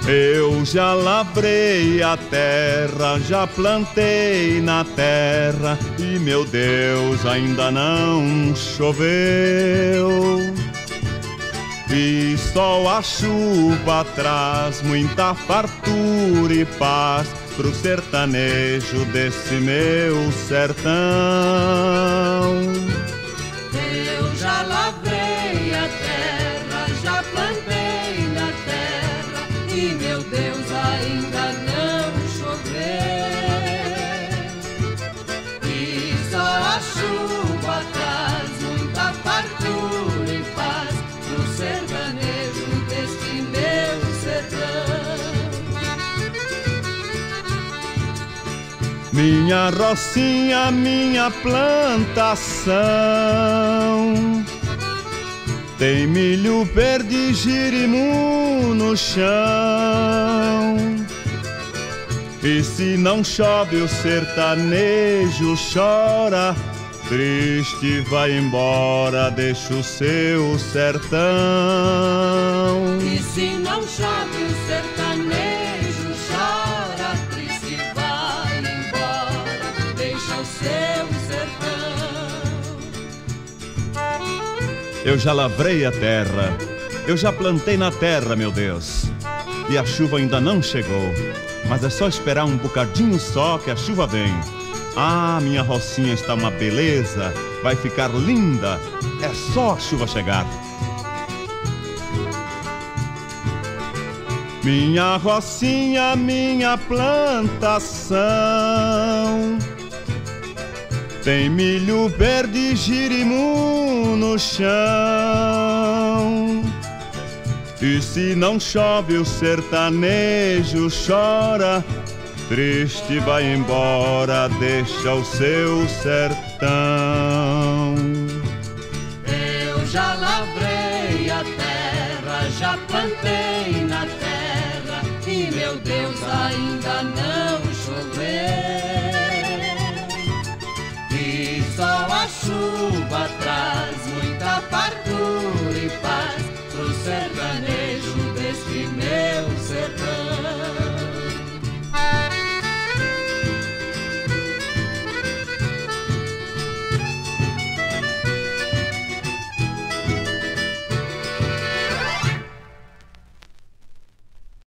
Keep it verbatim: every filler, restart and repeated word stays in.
Eu já lavrei a terra, já plantei na terra e, meu Deus, ainda não choveu. E só a chuva traz muita fartura e paz pro sertanejo desse meu sertão. Eu já lavrei a terra, já plantei na terra e, meu Deus, ainda não choveu. E só a chuva traz muita fartura e paz pro sertanejo deste meu sertão. Minha rocinha, minha plantação tem milho verde, jirimu no chão. E se não chove o sertanejo chora, triste vai embora, deixa o seu sertão. E se não chove o sertanejo chora, triste vai embora, deixa o seu sertão. Eu já lavrei a terra, eu já plantei na terra, meu Deus, e a chuva ainda não chegou, mas é só esperar um bocadinho só que a chuva vem. Ah, minha rocinha está uma beleza, vai ficar linda, é só a chuva chegar. Minha rocinha, minha plantação tem milho verde, jirimu no chão. E se não chove o sertanejo chora, triste vai embora, deixa o seu sertão. Eu já lavrei a terra, já plantei na terra e, meu Deus, ainda não choveu.